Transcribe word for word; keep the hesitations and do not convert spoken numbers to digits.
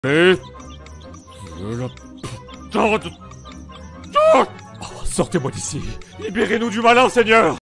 Et... Le temps de... Oh, sortez-moi d'ici. Libérez-nous du malin, Seigneur.